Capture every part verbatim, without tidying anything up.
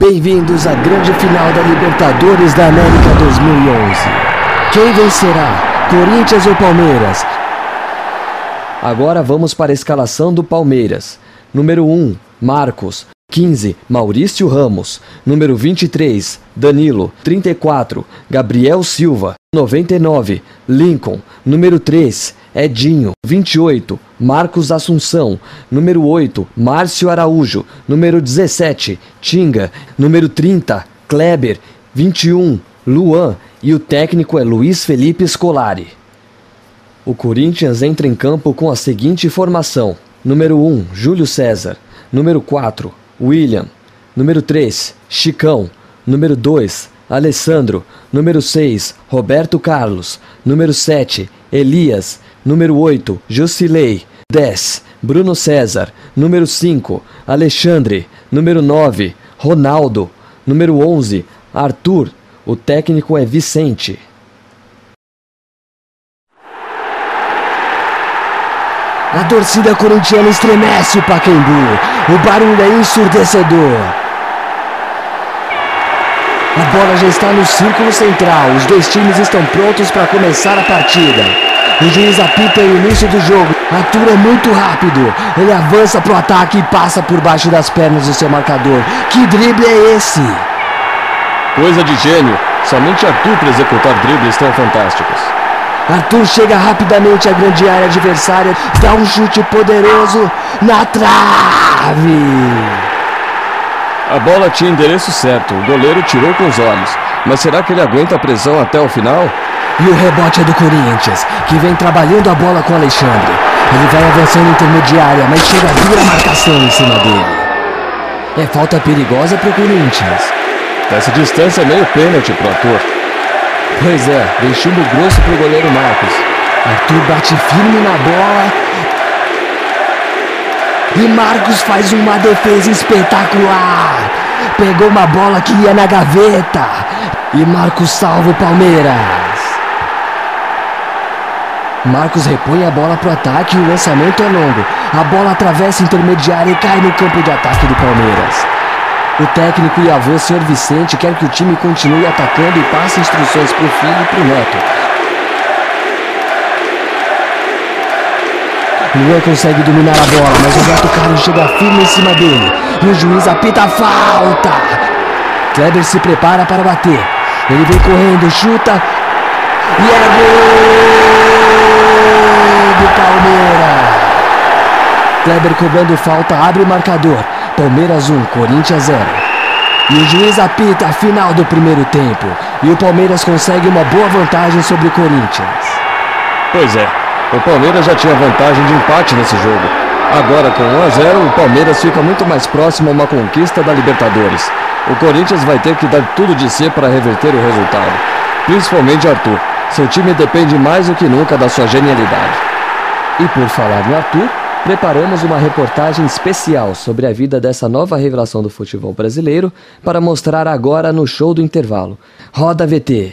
Bem-vindos à grande final da Libertadores da América dois mil e onze. Quem vencerá? Corinthians ou Palmeiras? Agora vamos para a escalação do Palmeiras. Número um, Marcos. quinze, Maurício Ramos. Número vinte e três, Danilo. trinta e quatro, Gabriel Silva. noventa e nove, Lincoln. Número três, Edinho. vinte e oito, Marcos Assunção. Número oito, Márcio Araújo. Número dezessete, Tinga. Número trinta, Kleber. vinte e um, Luan. E o técnico é Luiz Felipe Scolari. O Corinthians entra em campo com a seguinte formação. Número um, Júlio César. Número quatro, William. Número três, Chicão. Número dois, Alessandro. Número seis, Roberto Carlos. Número sete, Elias. Número oito, Jusilei. dez, Bruno César. Número cinco, Alexandre. Número nove, Ronaldo. Número onze, Arthur. O técnico é Vicente. A torcida corintiana estremece o Pacaembu. O barulho é ensurdecedor. A bola já está no círculo central. Os dois times estão prontos para começar a partida. O juiz apita o início do jogo. Arthur é muito rápido. Ele avança para o ataque e passa por baixo das pernas do seu marcador. Que drible é esse? Coisa de gênio. Somente Arthur para executar dribles tão fantásticos. Arthur chega rapidamente à grande área adversária, dá um chute poderoso na trave. A bola tinha endereço certo, o goleiro tirou com os olhos. Mas será que ele aguenta a pressão até o final? E o rebote é do Corinthians, que vem trabalhando a bola com Alexandre. Ele vai avançando em intermediária, mas chega a dura marcação em cima dele. É falta perigosa para o Corinthians. Essa distância é meio pênalti pro Arthur. Pois é, vem chumbo grosso pro goleiro Marcos. Arthur bate firme na bola. E Marcos faz uma defesa espetacular. Pegou uma bola que ia na gaveta. E Marcos salva o Palmeiras. Marcos repõe a bola pro ataque e o lançamento é longo. A bola atravessa a intermediária e cai no campo de ataque do Palmeiras. O técnico e avô, senhor Vicente, quer que o time continue atacando e passe instruções para o filho e para o neto. Luan consegue dominar a bola, mas o Roberto Carlos chega firme em cima dele. E o juiz apita a falta. Kleber se prepara para bater. Ele vem correndo, chuta. E é gol do Palmeiras. Kleber cobrando falta, abre o marcador. Palmeiras um, Corinthians zero. E o juiz apita a final do primeiro tempo. E o Palmeiras consegue uma boa vantagem sobre o Corinthians. Pois é, o Palmeiras já tinha vantagem de empate nesse jogo. Agora com um a zero, o Palmeiras fica muito mais próximo a uma conquista da Libertadores. O Corinthians vai ter que dar tudo de si para reverter o resultado. Principalmente Arthur. Seu time depende mais do que nunca da sua genialidade. E por falar em Arthur, preparamos uma reportagem especial sobre a vida dessa nova revelação do futebol brasileiro para mostrar agora no show do intervalo. Roda V T!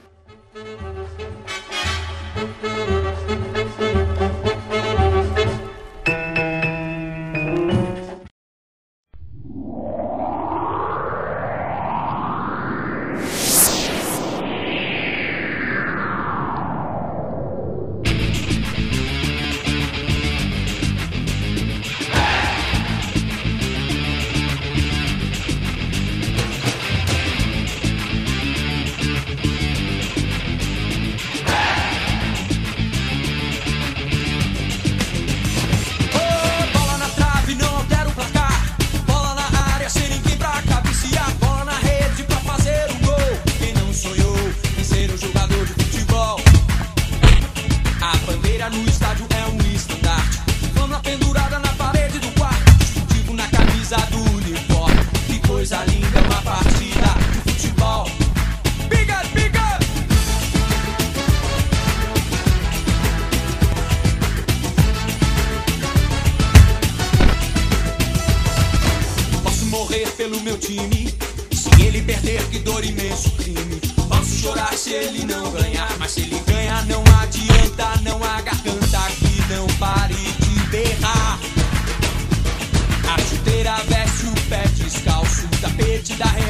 No estádio é um estandarte, fama pendurada na parede do quarto, distintivo na camisa do uniforme. Que coisa linda, uma partida de futebol. Big up, big up! Posso morrer pelo meu time, se ele perder, que dor, imenso crime. Posso chorar se ele não ganhar, mas se ele ganhar não adianta, não há garganta que não pare de berrar. A chuteira veste o pé descalço, o tapete da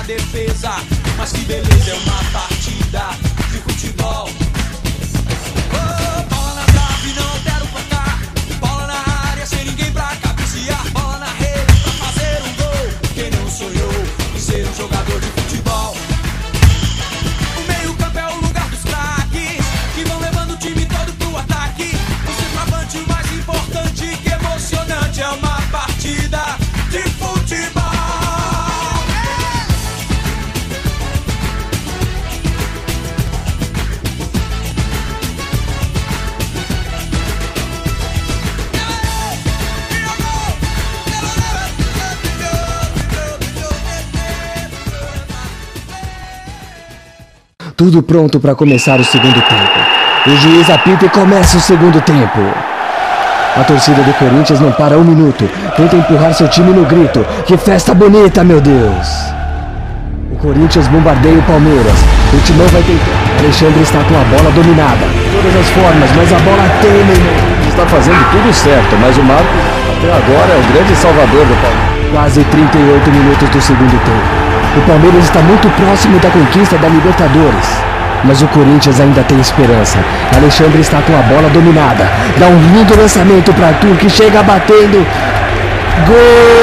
defesa. Mas que beleza, é uma partida de futebol. Oh, bola na trave, não altera o placar. Bola na área, sem ninguém pra cabecear. Bola na rede pra fazer um gol. Quem não sonhou em ser um jogador de futebol? O meio campo é o lugar dos craques, que vão levando o time todo pro ataque. O centroavante, o mais importante, que emocionante, é uma partida de futebol. Tudo pronto para começar o segundo tempo. O juiz apita e começa o segundo tempo. A torcida do Corinthians não para um minuto. Tenta empurrar seu time no grito. Que festa bonita, meu Deus! O Corinthians bombardeia o Palmeiras. O Timão vai tentar. Alexandre está com a bola dominada. De todas as formas, mas a bola tem, meu irmão. Está fazendo tudo certo, mas o Marco até agora é o grande salvador do Palmeiras. Quase trinta e oito minutos do segundo tempo. O Palmeiras está muito próximo da conquista da Libertadores. Mas o Corinthians ainda tem esperança. Alexandre está com a bola dominada. Dá um lindo lançamento para Arthur, que chega batendo. Gol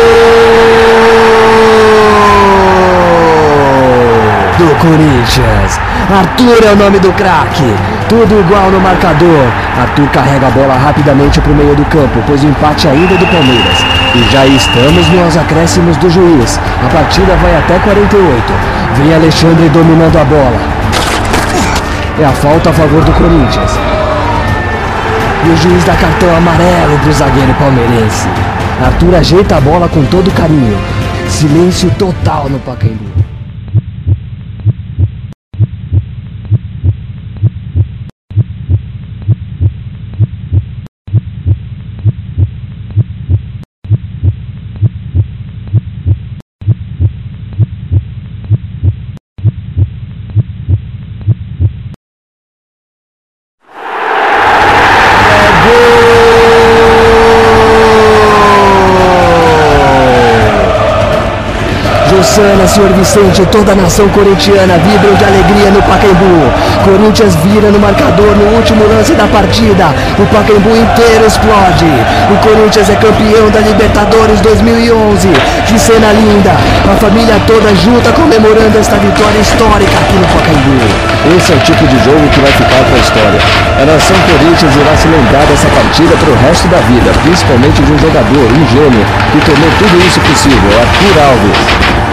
do Corinthians. Arthur é o nome do craque. Tudo igual no marcador. Arthur carrega a bola rapidamente para o meio do campo, pois o empate ainda é do Palmeiras. E já estamos nos acréscimos do juiz. A partida vai até quarenta e oito. Vem Alexandre dominando a bola. É a falta a favor do Corinthians. E o juiz dá cartão amarelo pro zagueiro palmeirense. Arthur ajeita a bola com todo carinho. Silêncio total no Pacaembu. Jussana, senhor Vicente, toda a nação corintiana vibram de alegria no Pacaembu. Corinthians vira no marcador no último lance da partida. O Pacaembu inteiro explode. O Corinthians é campeão da Libertadores dois mil e onze. Que cena linda. A família toda junta comemorando esta vitória histórica aqui no Pacaembu. Esse é o tipo de jogo que vai ficar para a história. A nação Corinthians irá se lembrar dessa partida para o resto da vida, principalmente de um jogador, um gênio, que tornou tudo isso possível, Arthur Alves.